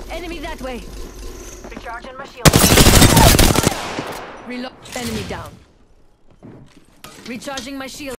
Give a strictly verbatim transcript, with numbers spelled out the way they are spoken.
Enemy that way. Recharging my shield. Reload. Enemy down. Recharging my shield.